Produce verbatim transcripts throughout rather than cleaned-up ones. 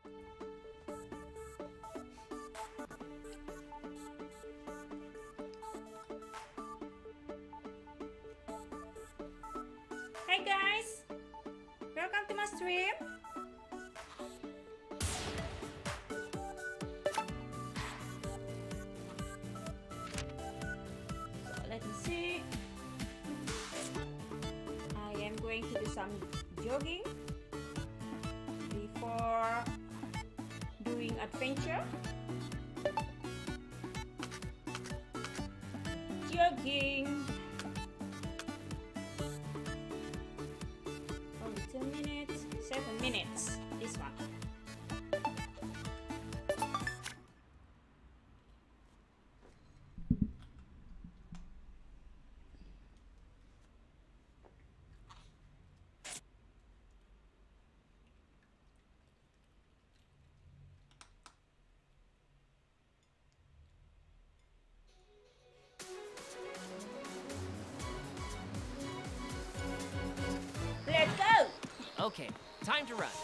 Hey guys, welcome to my stream. So let me see. I am going to do some jogging before doing adventure. Jogging. Only two minutes, seven minutes. This one. Let's go! Okay, time to run.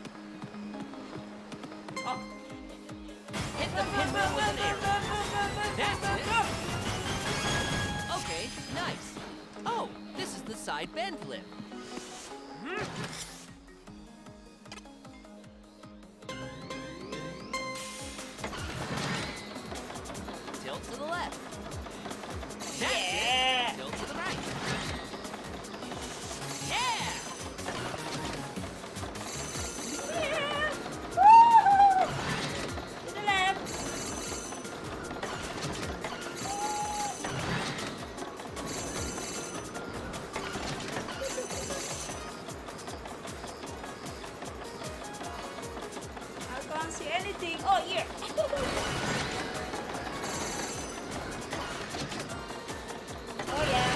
Oh. Hit the pinwheel with an arrow. That's it. Okay, nice. Oh, this is the side bend flip. Tilt to the left. That's Yeah. it. Tilt to the right. Yeah! Yeah. Woo! To the left. I can't see anything. Oh, here. Oh, yeah.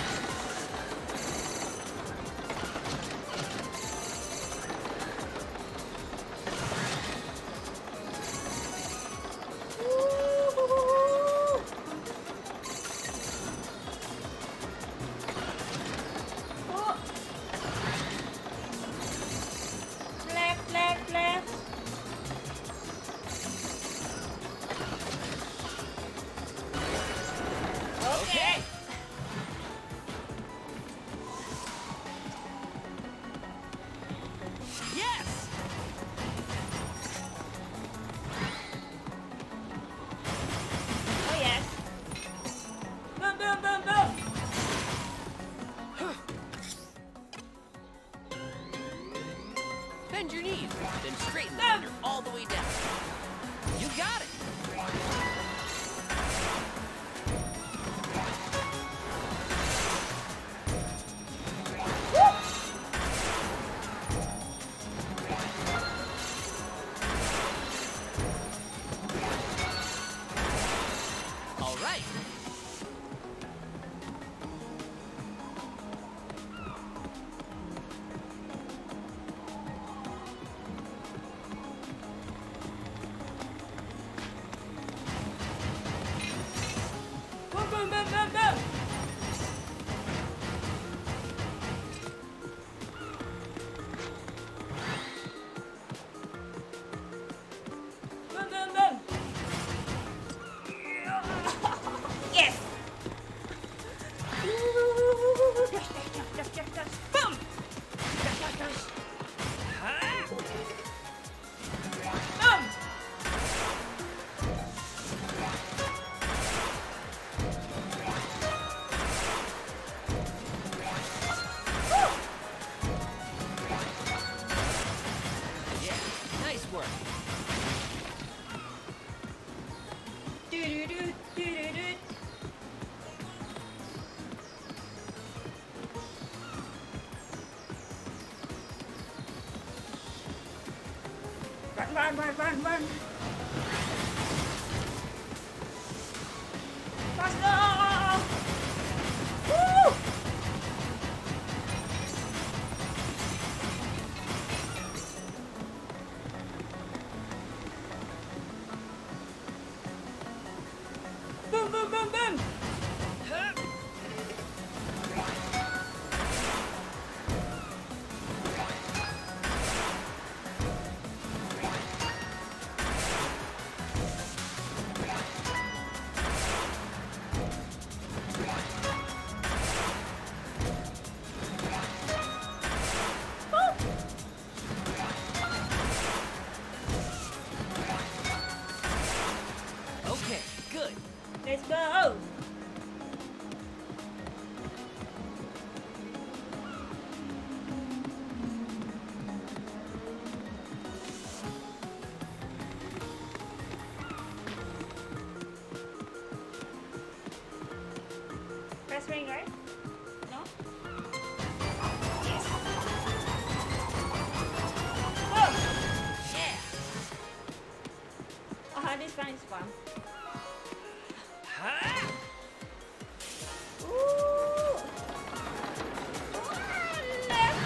Woo! Oh. Left, left, left. Okay. Yes! Oh, yes. Boom, boom, boom, boom. Bend your knees, then straighten them under all the way down. You got it! All right. Boom, boom, boom, boom, boom. Boom, boom, boom. Yes. Dash, dash, dash, dash, dash, dash. Boom. Dash, dash, dash. Boom. Yeah, nice work. Do, do, do, do, do, do. Run, run, run, run, run. Faster! Woo! Boom, boom, boom, boom. last ring, right? No? Yes. Oh! Yeah. Oh, this one is fun. Huh? Ooh! Ah, left!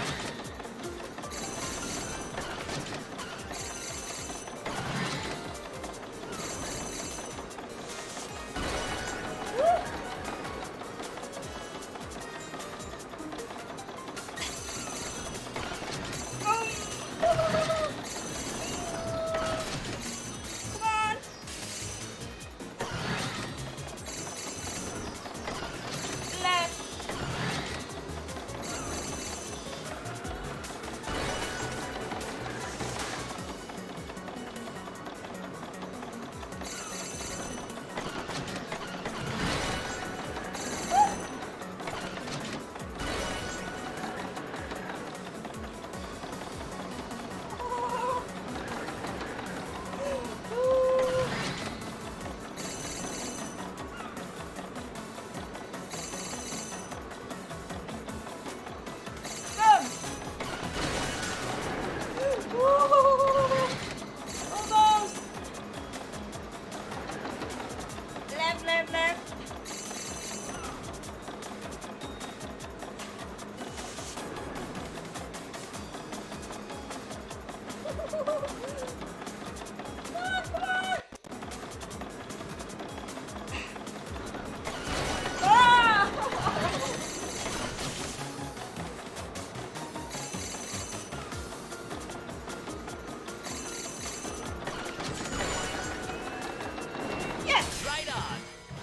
Almost! Left, left, left. Oh, come on! Ah! Yes! Right on.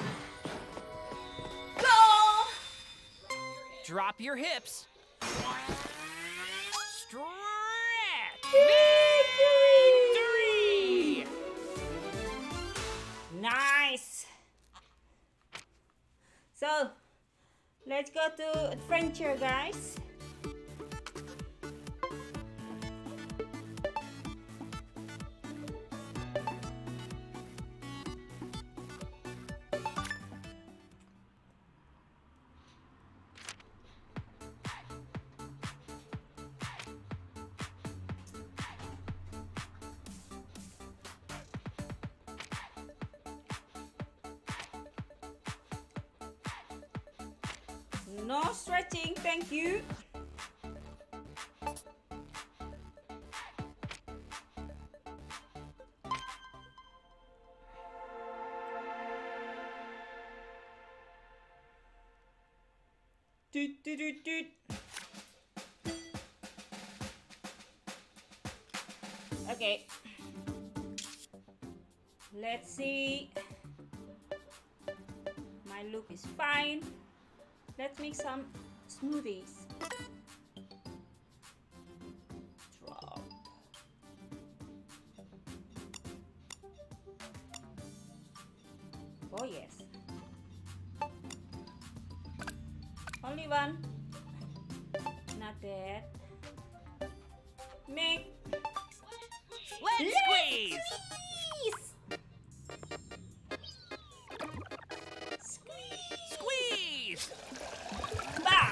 Go! Drop your hips. Stretch. Victory! Victory! Nice! So, let's go to adventure, guys. No stretching, thank you. Doot, doot, doot, doot. Okay. Let's see. My look is fine. Let's make some smoothies. Drop. Oh yes. Only one. Not bad. Make. Let's squeeze. Squeeze. Squeeze. Bah.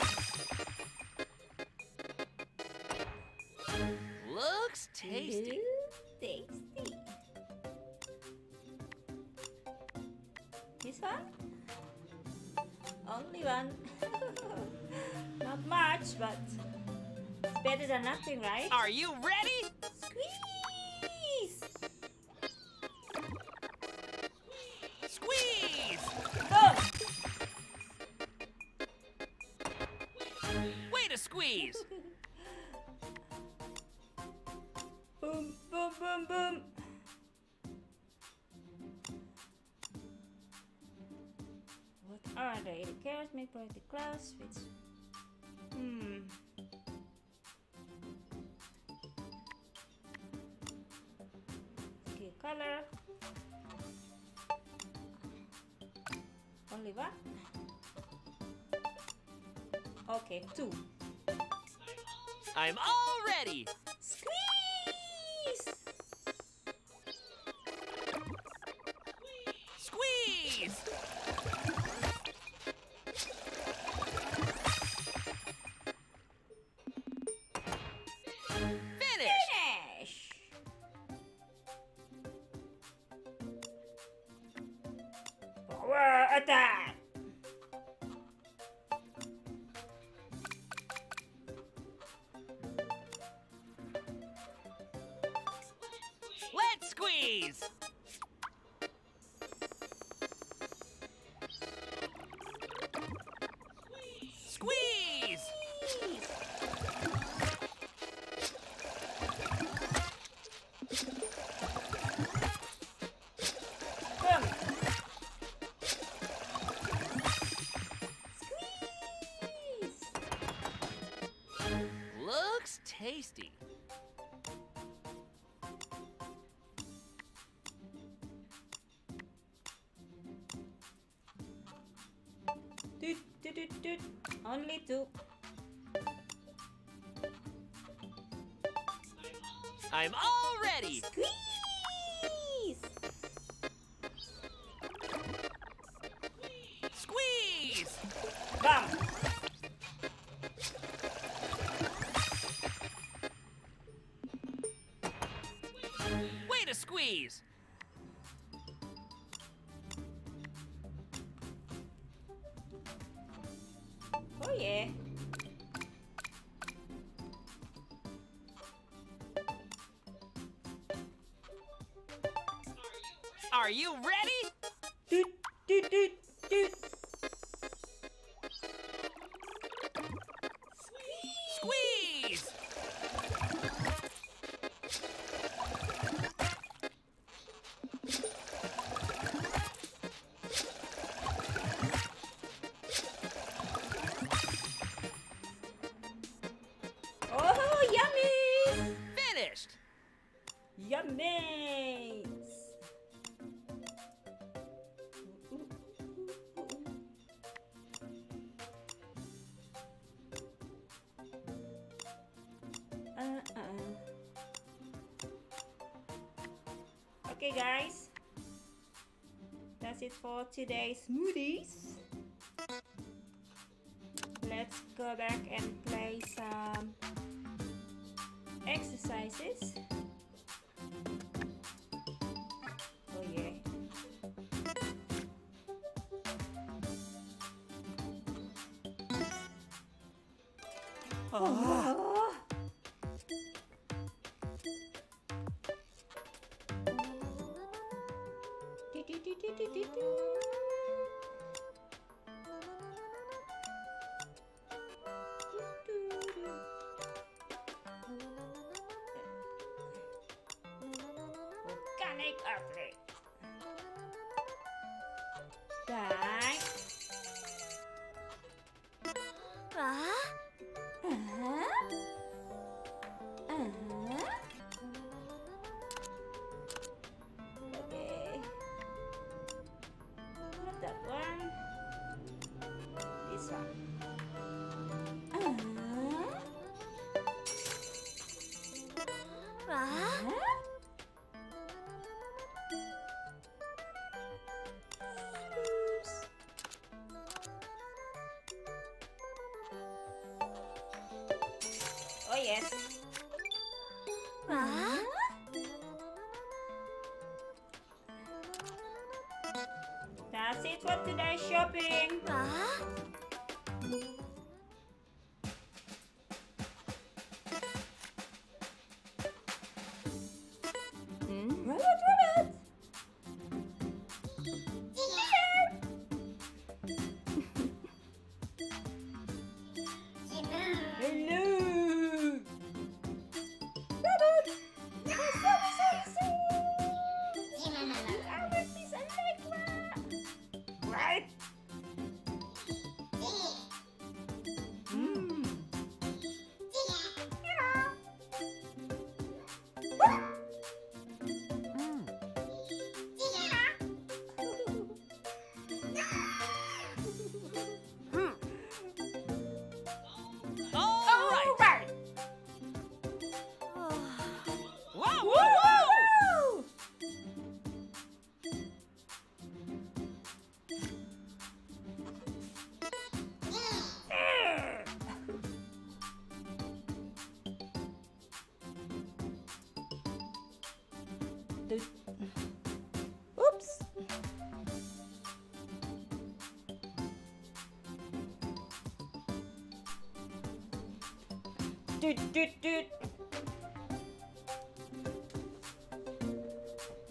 Looks tasty. Tasty. This one? Only one. Not much, but it's better than nothing, right? Are you ready? Squeeze! Squeeze. Go! Way to squeeze. Boom, boom, boom, boom. What are they? The carrots made by the clouds, which... Hmm. Okay, color. Only one? Okay, two. I'm all ready. Squeeze! Squeeze. squeeze! Squeeze! Boom. Squeeze. Looks tasty. Doot, doot, doot, doot. Only two. I'm all ready. Squeeze. Squeeze! Bam. Way to squeeze! Oh yeah. Are you ready? Doot, doot, doot, doot. Squeeze! Oh, yummy! Finished! Yummy! Uh-uh. Okay, guys. That's it for today's smoothies. Let's go back and play some exercises. Oh yeah. Oh. Do, do, do, do, do, do, do. Organic athlete. Right. Uh-huh. Uh-huh. Okay. Not that one. This one. Uh-huh. Uh-huh. Oops. Oh yes. Uh-huh. That's it for today's shopping. Hmm? Rabbit, rabbit. Hello. Rabbit. Sorry, sorry, sorry. Rabbit is a leg. Right? Mm. Yeah. All right! Right. Whoa, whoa, whoa! Woo! Dude. Oops. Doot, doot, doot.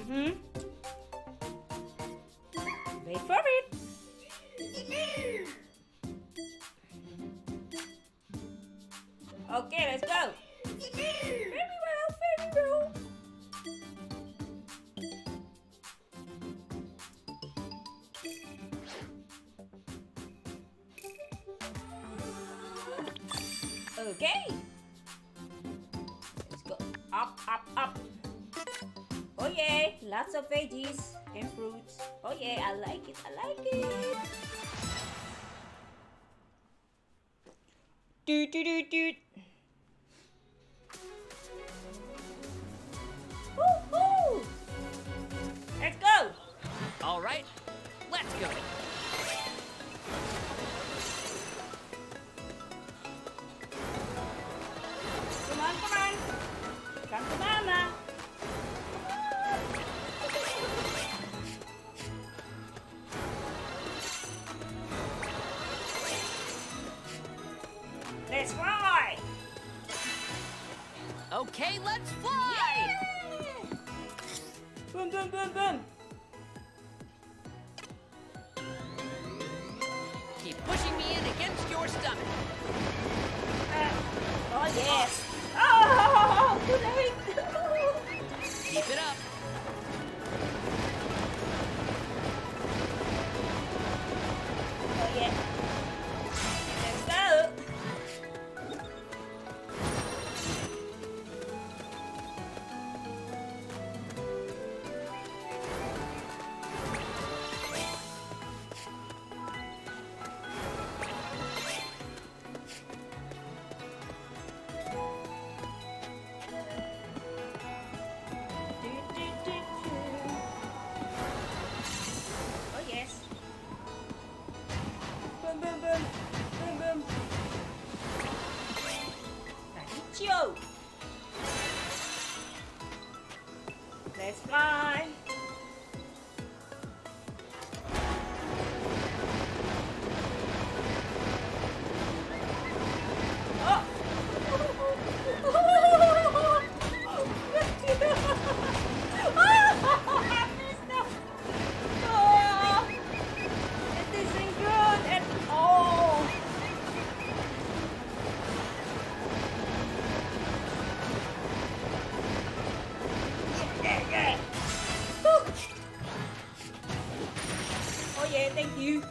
Mm-hmm. Wait for it. Okay, let's go. Very well, very well. Okay. Let's go up, up, up. Oh yeah, lots of veggies and fruits. Oh yeah, I like it, I like it. Doot, doot, doot, doot. Woo-hoo! Let's go. All right, let's go. Come on, come on. Come to mama. Let's fly. Okay, let's fly. Boom, boom, boom, boom. Keep pushing me in against your stomach. Uh, oh, yes. Oh, too late. Keep it up. Oh, yeah. Let's go. Oh, yes. Boom, boom, boom. Boom, boom. Yo. Let's fly. Oh. I missed it. Oh. It isn't good at all. Yeah, yeah. Woo. Oh yeah, thank you.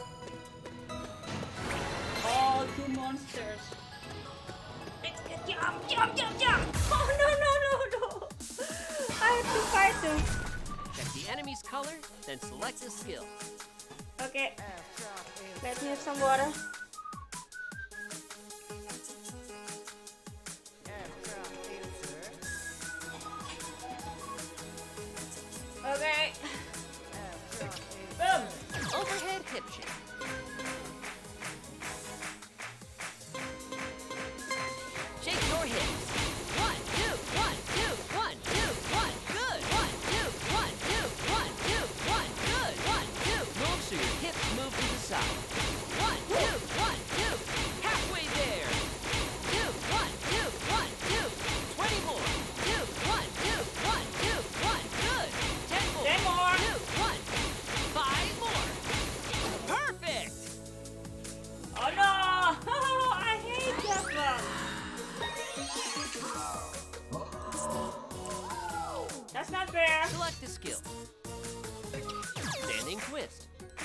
All two monsters. Let's get jump, jump, jump, jump. Oh no, no, no, no. I have to fight them. Check the enemy's color, then select a skill. Okay. Let me have some water. Okay. Boom. Overhead hip shake. Shake your hips. One, two, one, two, one, two, one. Good. One, two, one, two, one, two, one. Good. One, two. Move so your hips move to the side. One, two, one, two. Halfway there. Two, one, two, one, two. Twenty more. Two, one, two, one, two, one. Good. Ten more. Ten more. Two, one. Five more. Perfect. Oh no! I hate that one. That's not fair. Select a skill. Standing twist.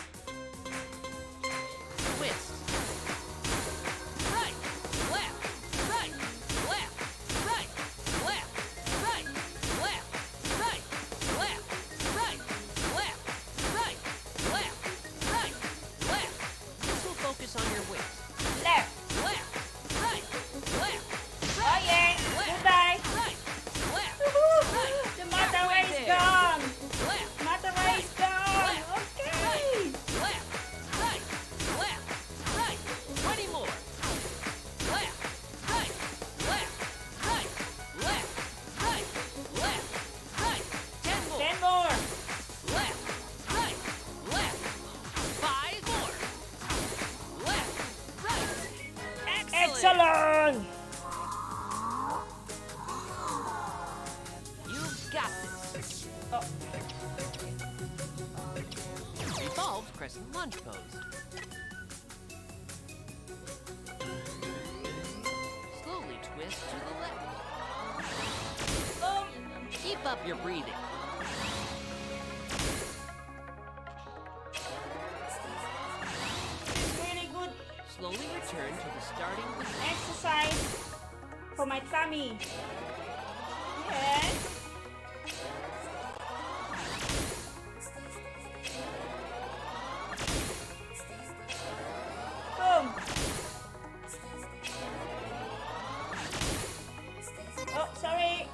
Twist. Right, left, right, left, right, left, right, left, right, left, right, left, right, left, right, left. This will focus on your waist. Left. Left, right, left, Oh yeah. left, Goodbye. right, left, Woohoo. right. The motorway Halfway is there. gone. crescent lunge pose. Slowly twist to the left. Boom. Keep up your breathing. It's really good Slowly return to the starting position. exercise for my tummy. Yes. Boom. Oh, sorry.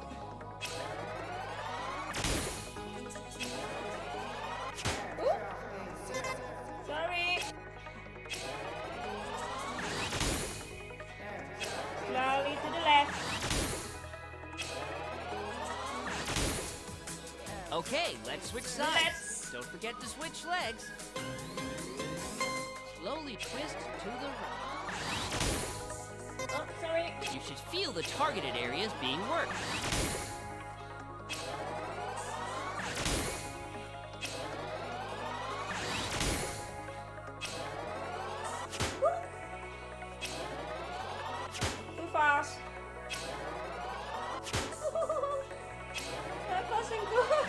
Ooh. Sorry. Slowly to the left. Okay, let's switch sides. Let's. Don't forget to switch legs. Slowly twist to the right. Oh, sorry. You should feel the targeted areas being worked. Too fast. That wasn't good.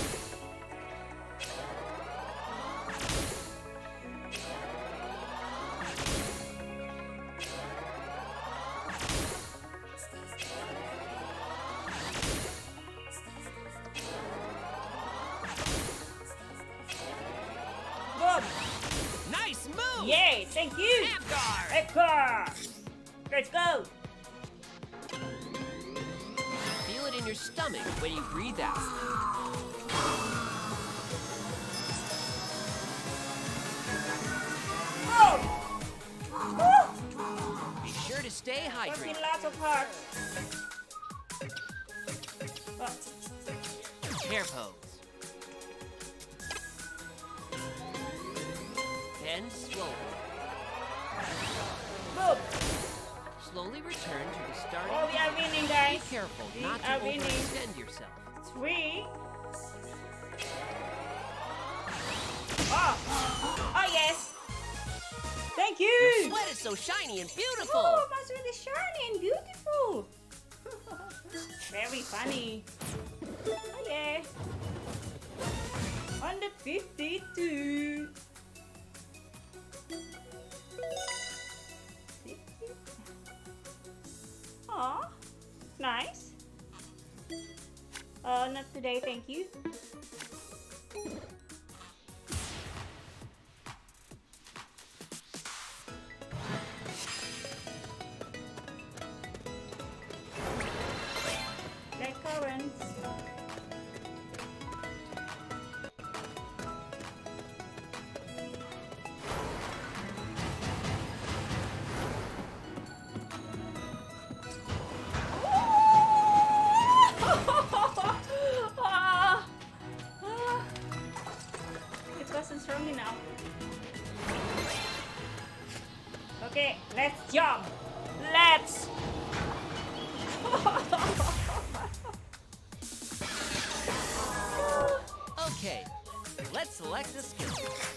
Good. Nice move! Yay, thank you. Abgar! Edgar. Let's go. Feel it in your stomach when you breathe out. Oh. Woo. Be sure to stay Working hydrated. lots of heart. Oh. Chair pose. Bend slowly. Good. Slowly return to the starting Oh, we are position. winning, Be guys. careful We not to are winning. overextend yourself. Three. Oh. Oh, yes. Thank you. Your sweat is so shiny and beautiful. Oh, my sweat is shiny and beautiful. Very funny. Oh, yeah. On the fifty-two. Aw, nice. Uh, not today, thank you. Red currants. Ah, ah. It wasn't strong enough. Okay, let's jump. Let's. Okay, let's select a skill.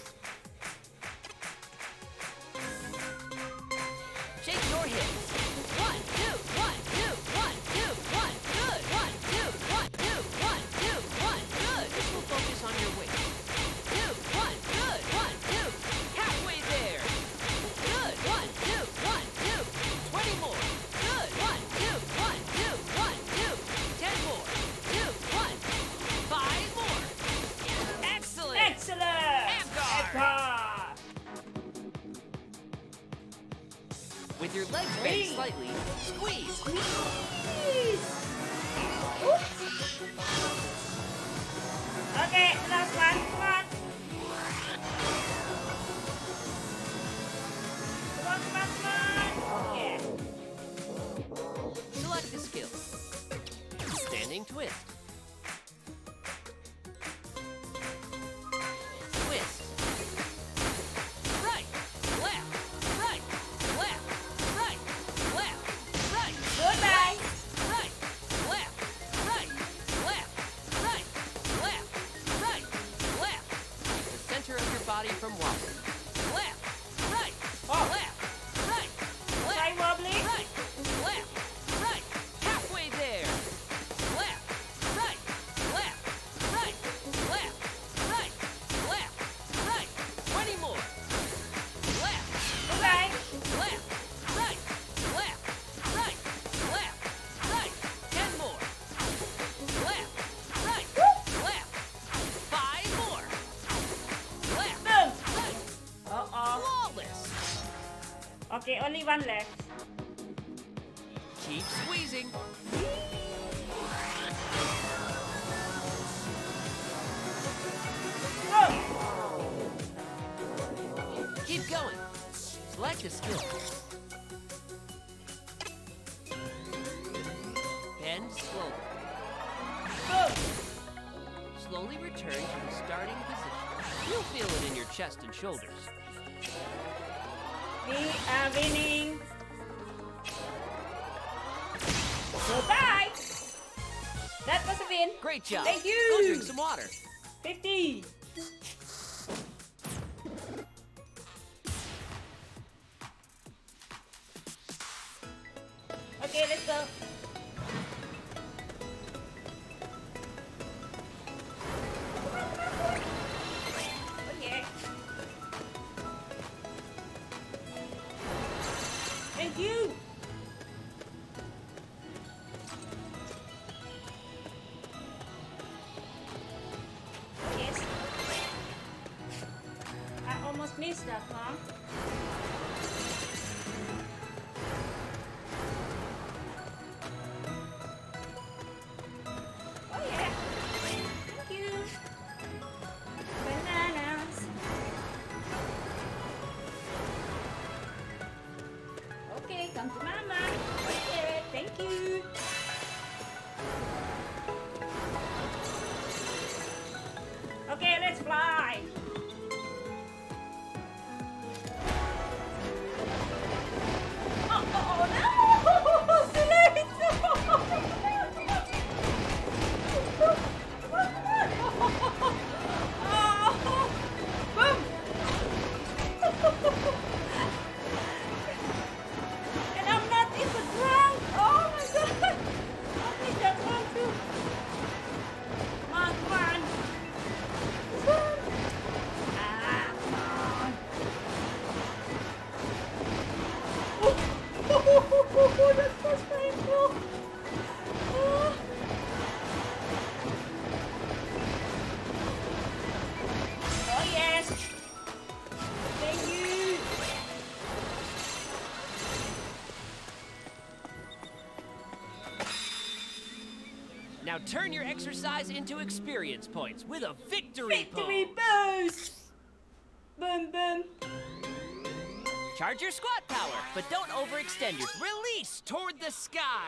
Shake your hips. One, two, one, two, one, two, one, good. One, two, one, two, one, two, one, good. This will focus on your weight. Two, one, good. One, two, halfway there. Good. One, two, one, two. Twenty more. Good. One, two, one, two, one, two. Ten more. Two, one. Five more. Excellent. Excellent. Abgar. Abgar. With your legs Three. bent slightly, squeeze. Squeeze. Oops. Okay, last one. Come on. Come on, come on, come on. Yeah. Select a skill. Standing twist. Twist. Right, left, right, left, right, left, right. Goodbye. Right, left, right, left, right, left, right, left. The center of your body Only one left. Keep squeezing. Oh! Keep going. Select a skill. Bend slowly. Oh! Slowly return to the starting position. You'll feel it in your chest and shoulders. We are winning. Goodbye. That was a win. Great job. Thank you. Go drink some water. fifty. Okay, let's go. Oh yeah. Thank you. Yes. I almost missed that, huh? Oh yeah. Thank you. Bananas. Okay, come to mama. Okay, thank you. Okay, let's fly. Oh, oh, oh no! Too late! Oh, boom! And I'm not even drunk! Oh my god! I'll take that one too. Come on, come on! Ah, come on! Oh, that was painful! Oh. Oh yes! Thank you! Now turn your exercise into experience points with a victory, Victory pose. pose! Boom, boom! Charge your squat power, but don't overextend your release toward the sky.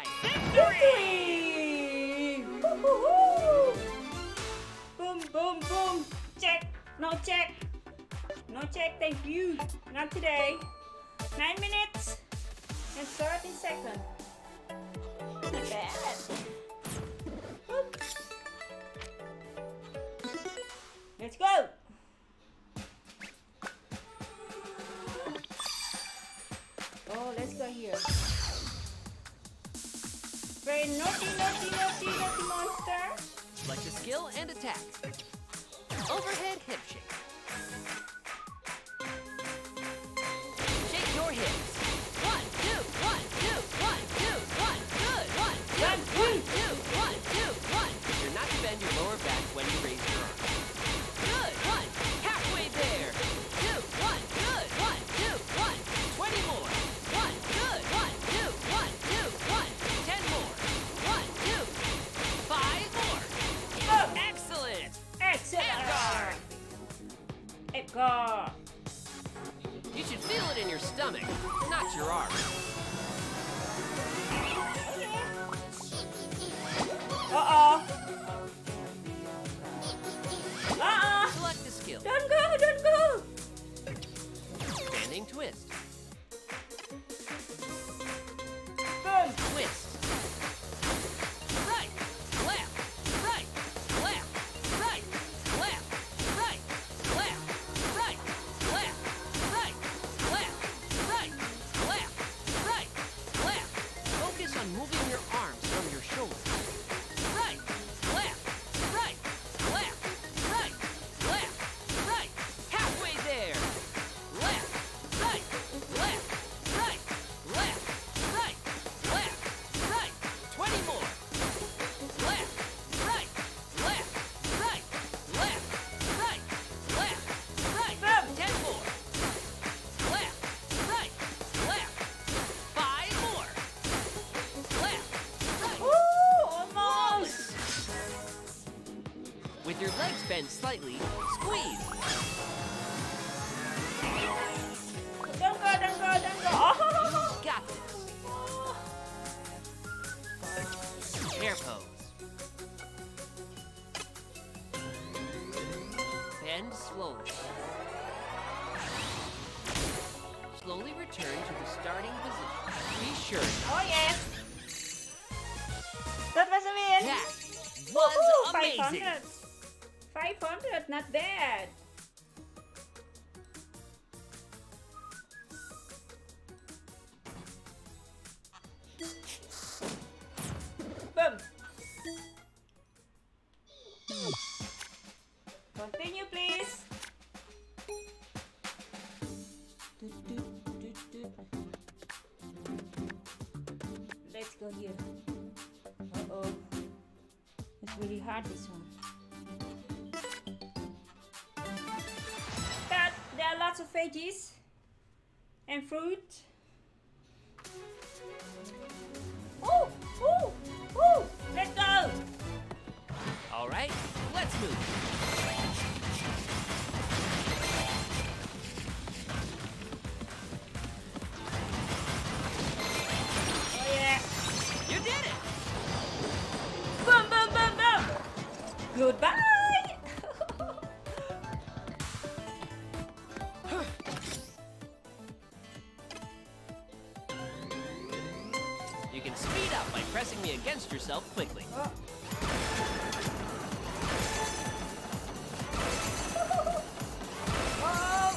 Victory! Woo-hoo-hoo! Boom, boom, boom! Check! No check! No check, thank you! Not today! Nine minutes and thirty seconds. Not bad. Whoop. Let's go! Oh, let's go here. Very naughty, naughty, naughty, naughty monster. Select a skill and attack. Overhead hip shake. Shake your hips. One, two, one, two, one, two, one. Good. One, two, One, one, two. two, one, two, one. Be sure not to bend your lower back when you raise your arm. Good. One. Halfway there. Two, one. Good. One, two, one. Twenty more. One. Good. One, two, one, two, one. Ten more. One, two. Five more. Oh, Excellent. excellent! Edgar. Edgar! You should feel it in your stomach, not your arm. Uh-oh! Uh-uh! Select a skill. Don't go, don't go! Standing twist. Boom! Twist. Right. Left. Right. Left. Right. Left. Right. Left. Right. Left. Right. Left. Right. Left. bend slightly, squeeze. Don't go, don't go, don't go. Oh. You got this. Chair pose. Bend slowly. Slowly return to the starting position. Be sure. Oh yes. That was a win. That Woohoo, was five amazing. hundred. five hundred, not bad. Boom. Continue, please. Let's go here. Uh-oh. It's really hard, this one. But there are lots of veggies and fruit. Oh, oh, oh, let's go. All right, let's move. Oh yeah. You did it. Boom, boom, boom, boom. Goodbye. You can speed up by pressing me against yourself quickly. Oh. Oh.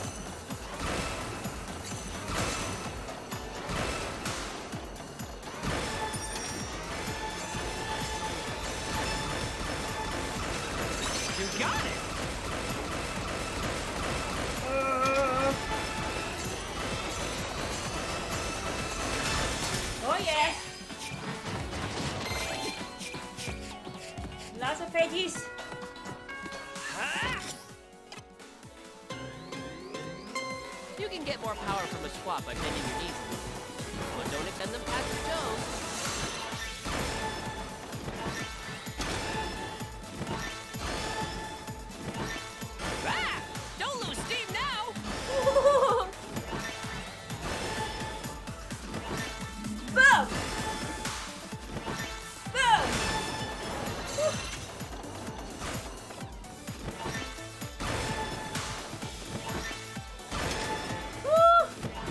You got it. Uh. Oh yes. Lots of veggies. Ha! You can get more power from a squat by bending your knees, but don't extend them past your toes. Ah! Don't lose steam now! Boom! Boom! Woo!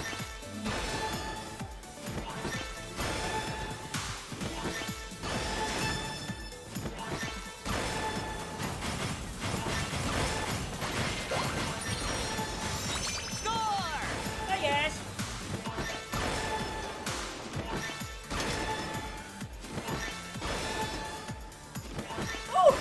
Score! Oh yes. Oh!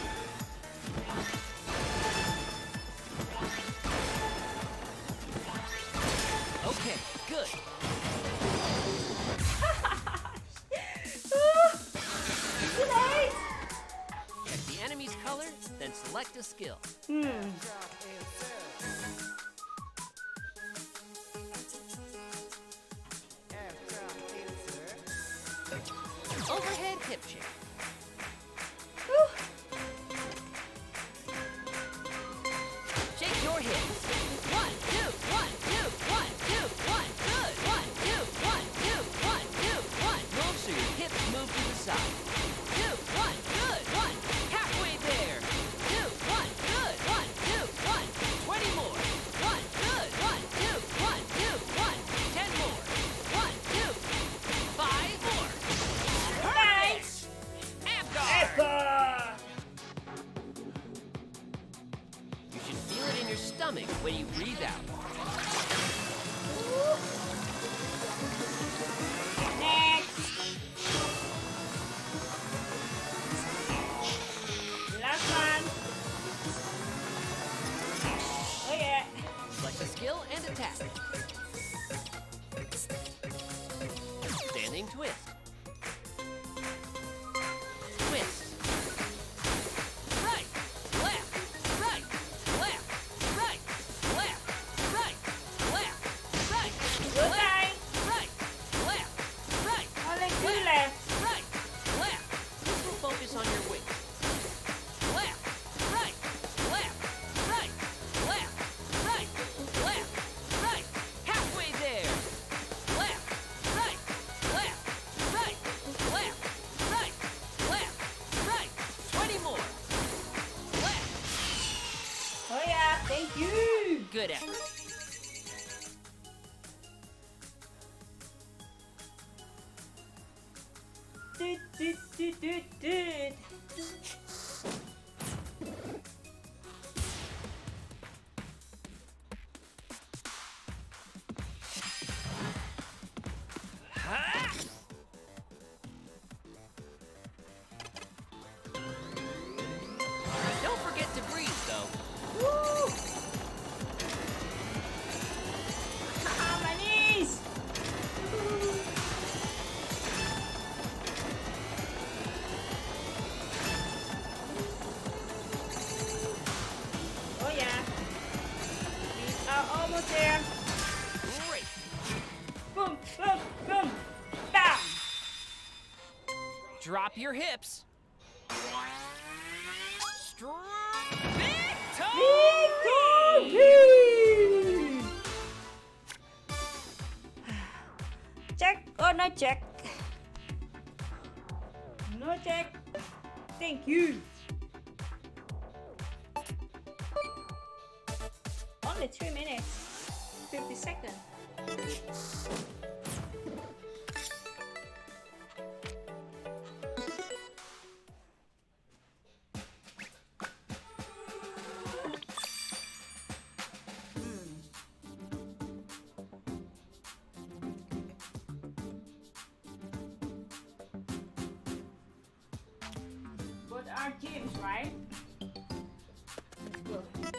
Okay, good. Too late. Check the enemy's color, then select a skill. Hmm. Overhead hip check. Whew. Shake your hips. One, two, one, two, one, two, one. Good. One, two, one, two, one, two, one. Move so your hips move to the side. Two, one, good. One. Halfway there. Two, one, good. One, two, one. Twenty more. One, good. One, two, one, two, one. Ten more. One, two, five more. Nice. Ab guard. Epa. You should feel it in your stomach when you breathe out. Next. Last one. Oh yeah. Select a skill and attack. Standing twist. Twist. Right, left, right, left, right, left, right, left, right, Good left, time. right, left, right, Only two left. right, left. This will focus on your weight. Left, right, Good effort. Doot, doot, doot, doot, doot. Don't forget to breathe, though. Woo! Ah, my knees! Oh yeah. We are almost there. Great. Boom, boom, boom. Bam! Drop your hips. Strong victory! Victory! Check or no check? No check. Thank you. Only three minutes, fifty seconds. Both are teams, right? Let's go.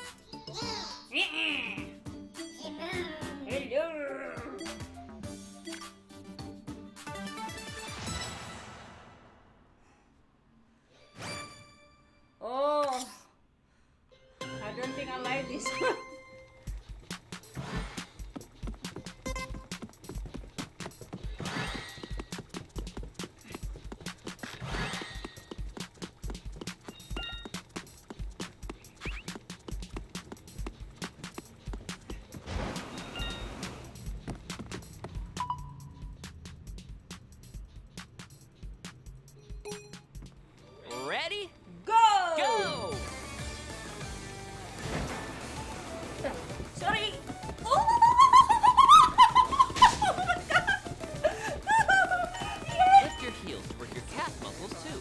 Hello. Oh, I don't think I like this one. Ready? Go! Go! Sorry. Oh, my God. Yes. Lift your heels to work your calf muscles, too.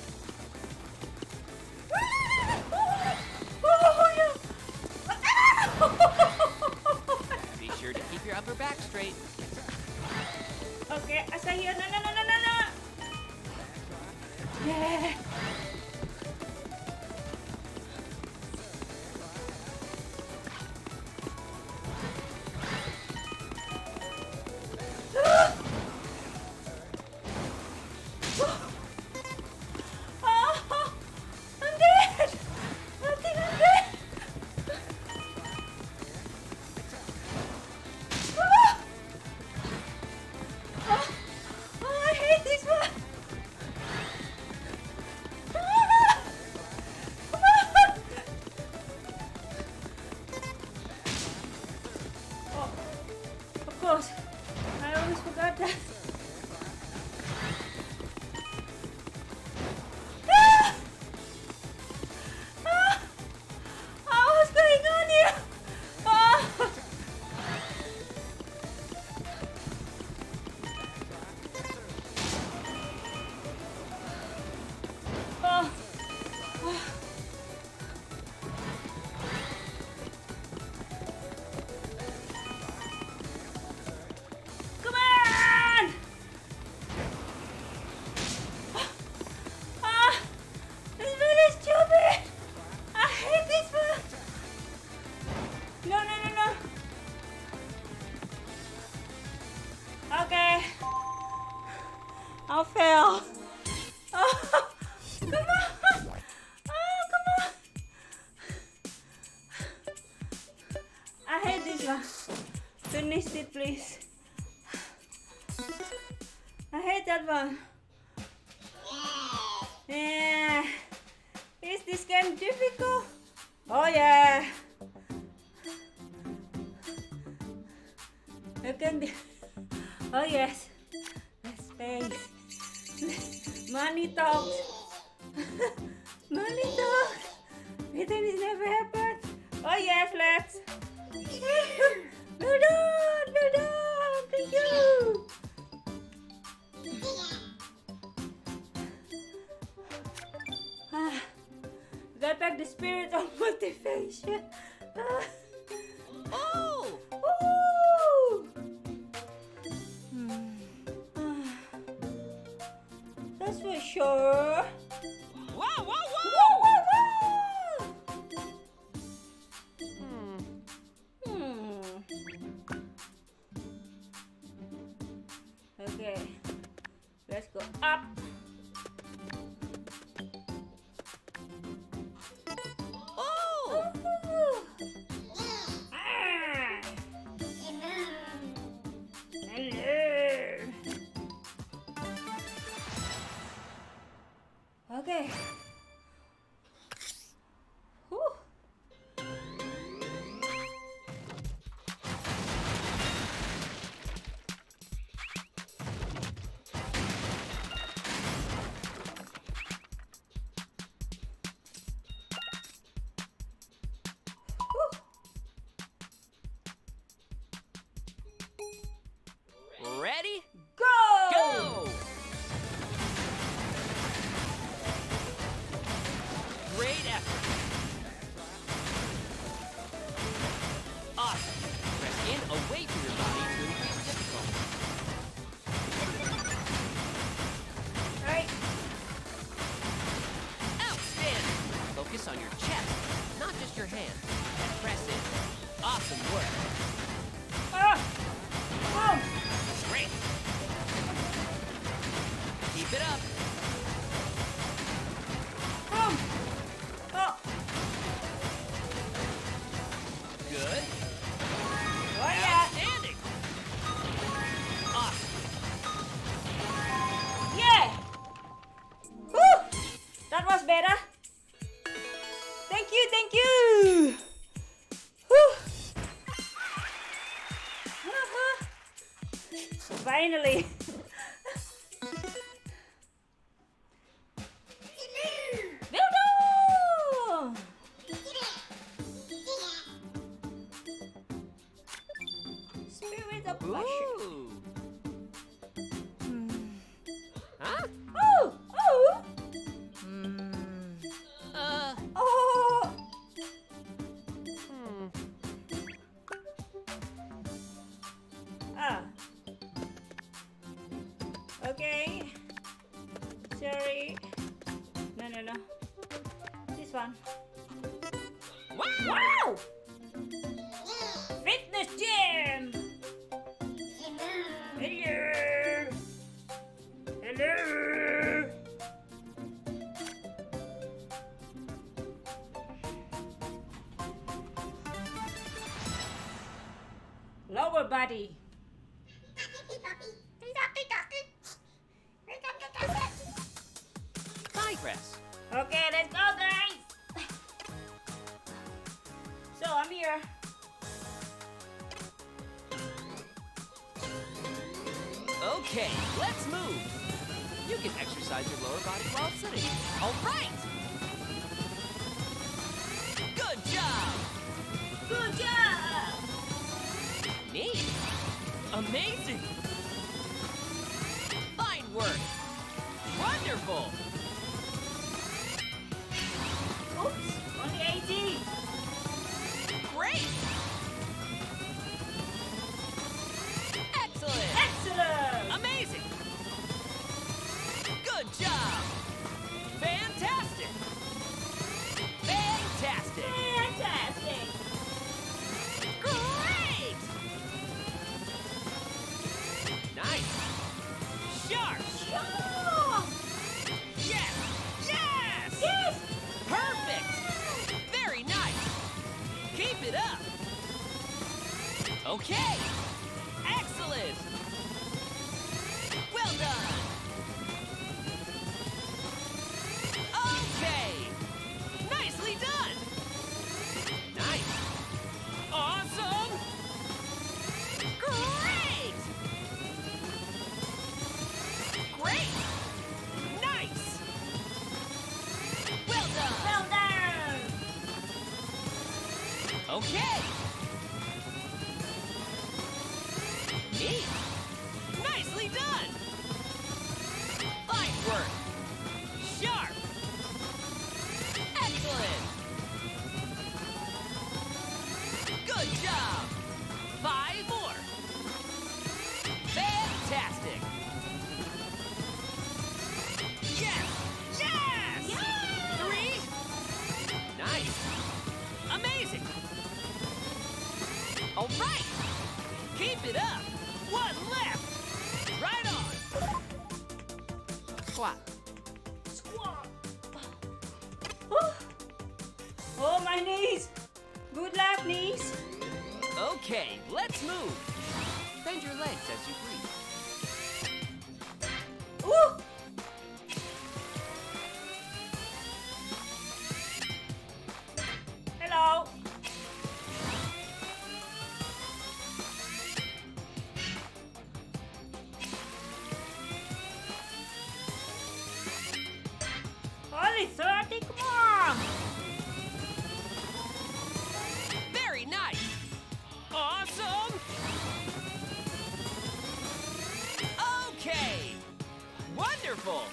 Oh, yeah. Be sure to keep your upper back straight. Okay, asa here. No, no, no, no, no, no. Yeah. Oh, I'm dead. I think I'm dead. Oh, oh, oh, I hate this one. Oh, of course. I always forgot that. Ah! Ah! Oh, what's going on here? Oh. Oh. Oh. Come on! Ah, it's really stupid. I hate this one. No, no, no, no. Okay. I fail. Oh, come on. Oh, come on. I hate this one. Finish it, please. I hate that one. Yeah. Is this game difficult? Oh yeah. You can be. Oh yes. Let's space. Money talks. Money talks. Pretend it never happened. Oh yes, let's. Well done! Well done! Thank you! Ah, got back the spirit of motivation. Ah. Oh! Woo! Hmm. Ah. That's for sure. Wow, wow, Woo, wow! woo, woo! Hmm. Hmm. Okay. Let's go up. Oh! Woo! Ah. Hello. Okay. Whew. Ready? Go! Go! Great effort. Awesome. Press in away from your body to increase difficulty. Alright. Outstanding. Focus on your chest, not just your hands. And press in. Awesome work. Ah! Oh! Great. Keep it up. Oh! Oh! Good. Oh yeah! Outstanding. Awesome. Yeah! Whew! That was better. Thank you, thank you! Whew! Uh-huh. Finally! Dildo! Spirit of pleasure. Ooh. Huh? Oh! Oh! Hmm. Uh. Oh! Hmm. Ah. Okay. Sorry. No, no, no. This one. Wow! Wow! Fitness gym! Hello! Hello! Lower body. Digress. Okay, let's go, guys! So, I'm here. Okay, let's move. You can exercise your lower body while sitting. All right. Good job. Good job! Neat. Amazing. Fine work. Wonderful. Oops, only eighteen. Great. Excellent. Excellent! Amazing. Good job. Fantastic. Fantastic. Fantastic! Great. Nice. Sharp. Oh! Yes. Yes. Yes! Perfect. Very nice. Keep it up. Okay. Excellent. Well done. Okay. Nicely done. Nice. Awesome. Great. Great. Nice. Well done. Well done! Okay. All right. Keep it up. One left. Right on. Squat. Squat. Oh, oh my knees. Good luck, knees. Okay, let's move. Bend your legs as you breathe. Ooh. Hello. Holy thirty, come on. Very nice. Awesome. Okay. Wonderful.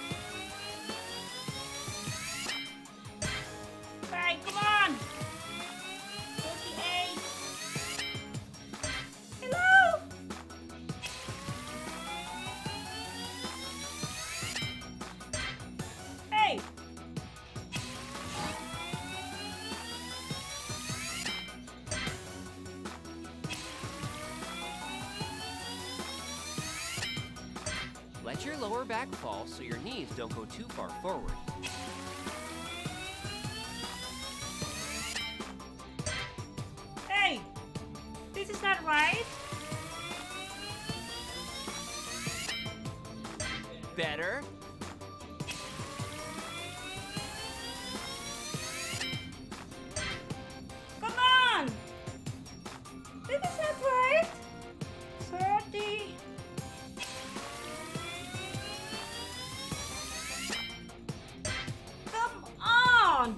Hey, come on. thirty-eight. Hello. Hey. Let your lower back fall so your knees don't go too far forward. Hey. This is not right. Better. Come on. This is not right. thirty. Come on.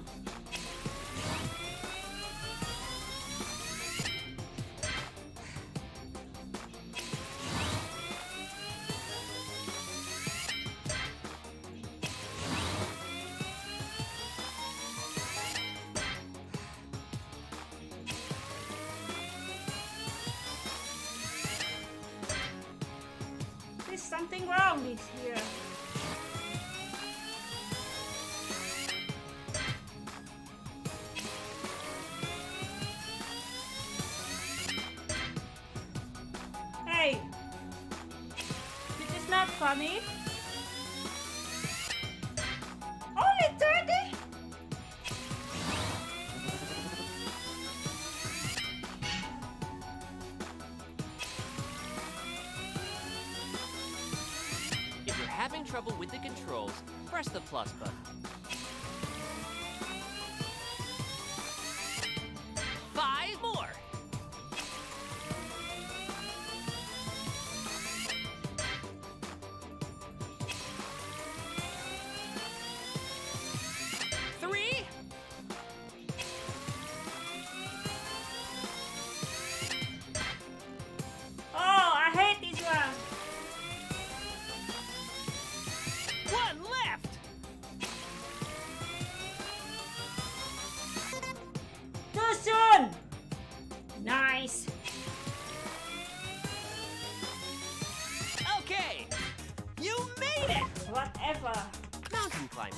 There's something wrong this here. Hey, this is not funny. Only thirty? If you're having trouble with the controls, press the plus button. Five more. Three. Oh, I hate this one. One left. Too soon. Nice. Okay. You made it. Whatever. Mountain climber.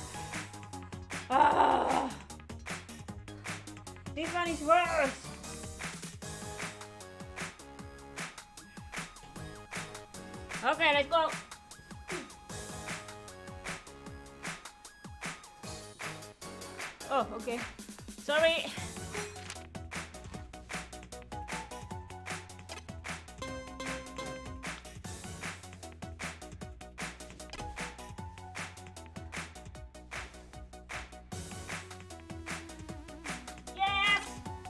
Ah, this one is worse. Okay, let's go. Oh, okay. Sorry. Yes.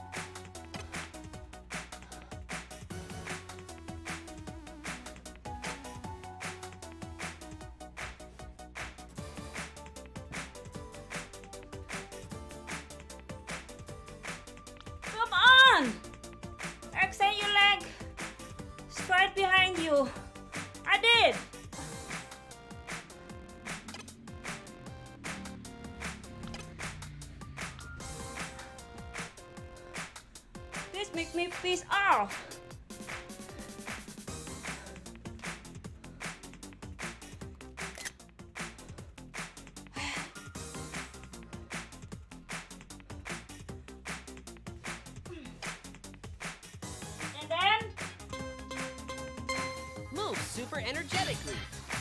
Come on! Extend your leg. Straight behind you. I did. This makes me piss off. super energetically.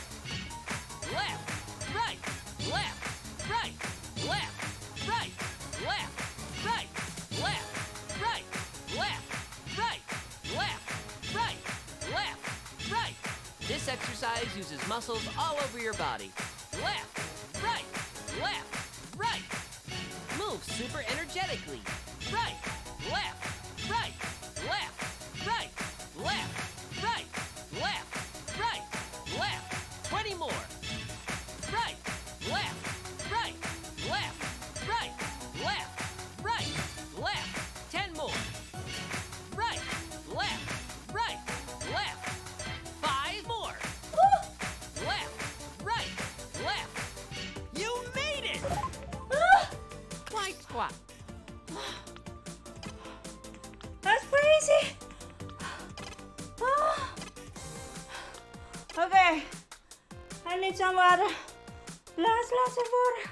Left, right, left, right, left, right, left, right, left, right, left, right, left, right, left, right. This exercise uses muscles all over your body. Left, right, left, right. Move super energetically. Right, left, right, left, right, left, right, left, right, left. twenty more. Right, left, right, left, right, left, right, left. ten more. Right, left, right, left. five more. Woo! Left, right, left. You made it! Ah! Why squat? That's crazy. Ah. Okay, I need some water. Last glass of water.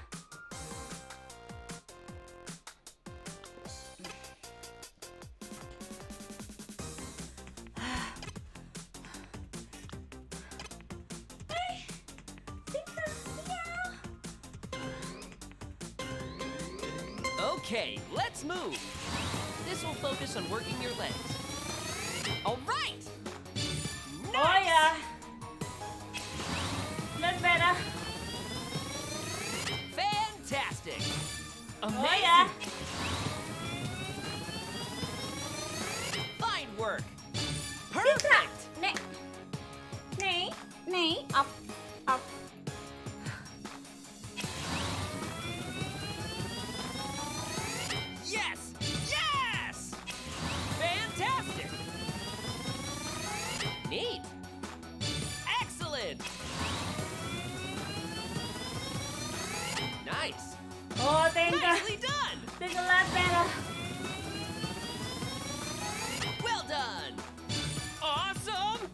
Hey, Tika, yeah. Okay, let's move. This will focus on working your legs. All right! Oh Nice! yeah. Not better. Fantastic! Amazing! Oh yeah. Fine work! Tika. Perfect! Knee. Knee. Knee. Up. Up. Yes! Yes! Fantastic! Neat! Excellent! Nice! Oh, thank you. Nicely done! Think a lot better. Well done! Awesome!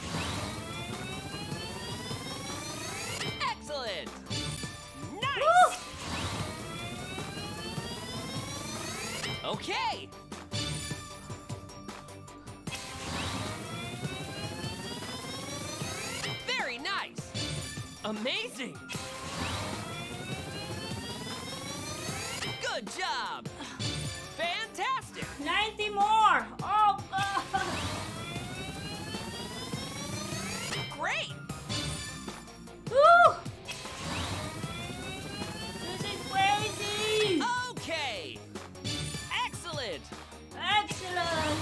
Excellent! Nice! Woo! Okay! Very nice! Amazing! Good job! Fantastic! ninety more. Oh God. Great! Woo! This is crazy. Okay! Excellent! Excellent.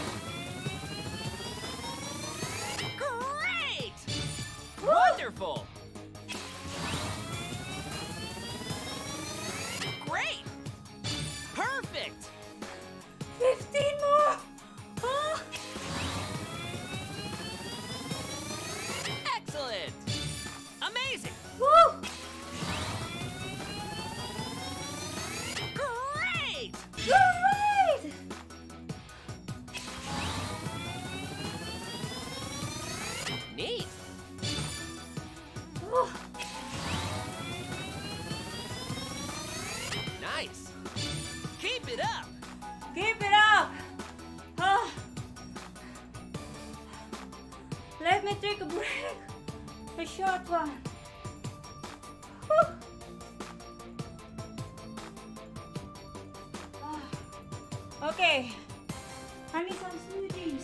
Great! Woo! Wonderful! Great! Perfect! fifteen more. Oh. Excellent! Amazing! Woo! Great! Great. Neat! Woo. Nice! Keep it up! Keep it up. Oh. Let me take a break. A short one. Woo. Ah. Okay. I need some smoothies.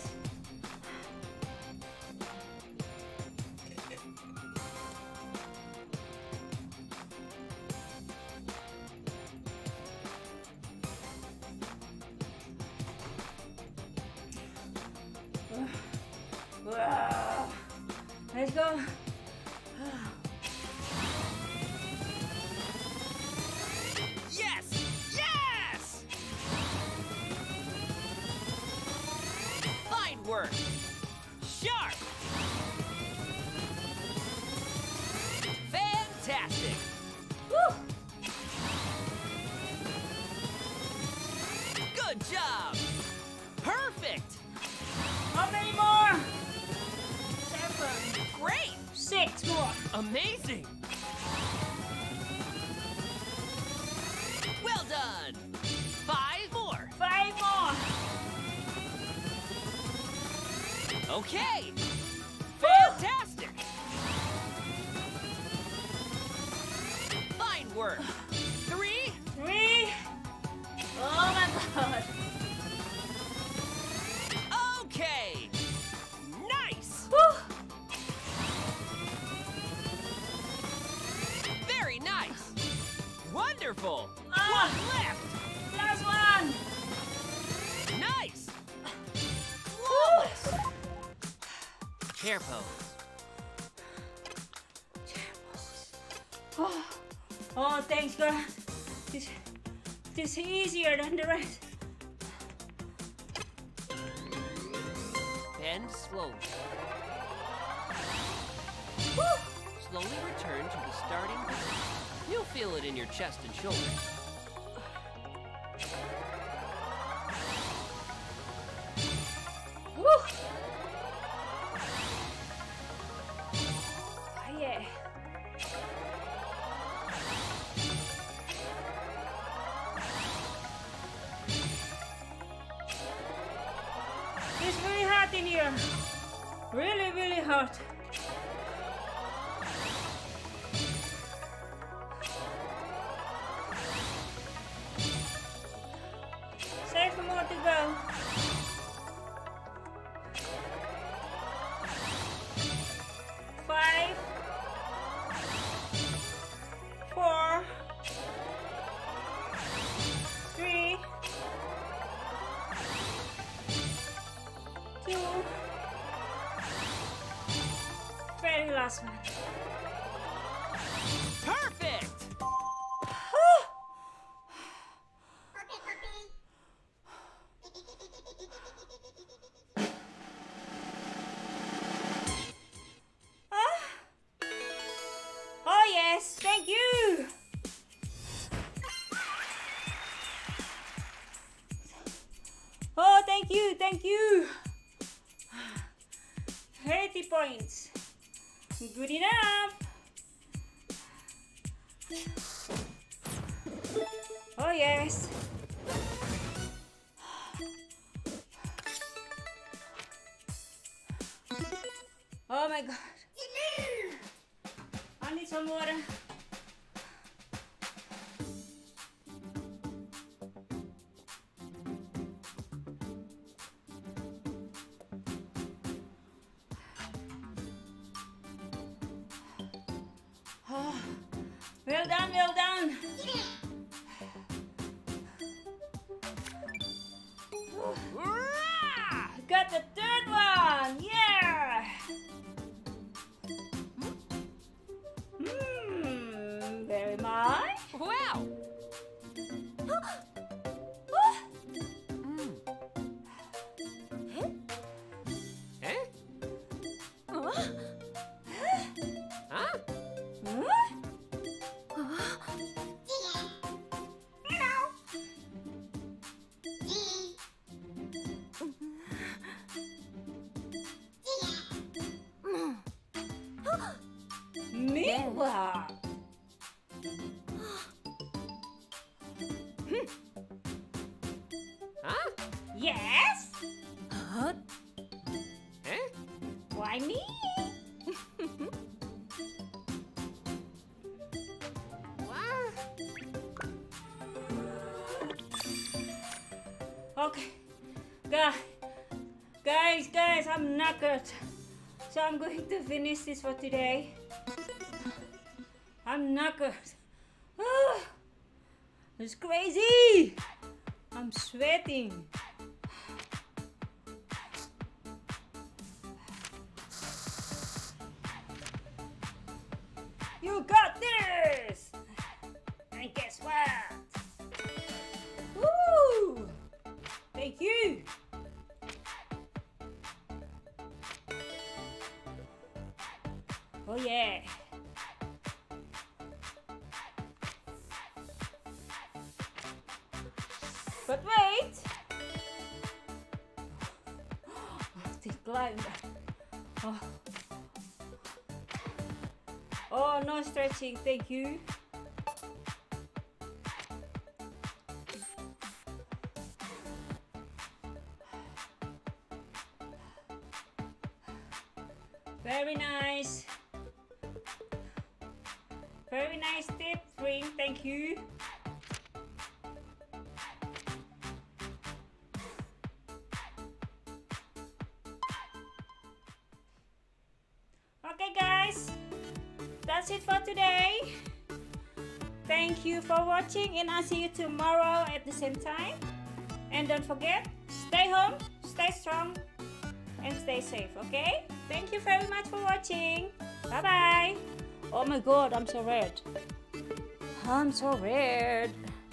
Wow. Let's go. Yes! Yes! Fine work! Sharp! Fantastic! Woo. Good job! Perfect! How many more? Seven. Great! Six more. Amazing! Well done! Five more! Five more. Okay! Fantastic! work. Three. Three. Oh my god. Okay. Nice. Whew. Very nice. Wonderful. Ah. One left. Last one. Nice. Flawless. Chair pose. Oh, oh, thanks God. This, this is easier than the rest. Bend slowly. Whew. Slowly return to the starting position. You'll feel it in your chest and shoulders. Woo. Oh, yeah. It's really hot in here. Really, really hot. Seven more to go. Five. Four. Three. Two. Very last one. Perfect. Ah. Oh yes, thank you. Oh, thank you, thank you. eighty points. Good enough. Oh yes. Oh my God. I need some water. Oh, well done, well done. Hurrah! Got the third one. Yeah. Hmm, very nice. Wow! Oh, Mm. Eh? oh, Huh? huh? Meanwhile. Huh? Yes? Huh? Eh? Why me? What? Okay. Guys, guys, guys, I'm knackered. So I'm going to finish this for today. I'm knackered. Ah, it's crazy. I'm sweating. You got this! And guess what? Woo! Thank you! Oh yeah! But wait! They climbed. Oh. Oh, no stretching, thank you. Very nice. Very nice tip drink. Thank you. Okay guys, that's it for today. Thank you for watching, and I'll see you tomorrow at the same time. And don't forget, stay home, stay strong, and stay safe, okay? Thank you very much for watching. Bye bye. Oh my god, I'm so red. I'm so red.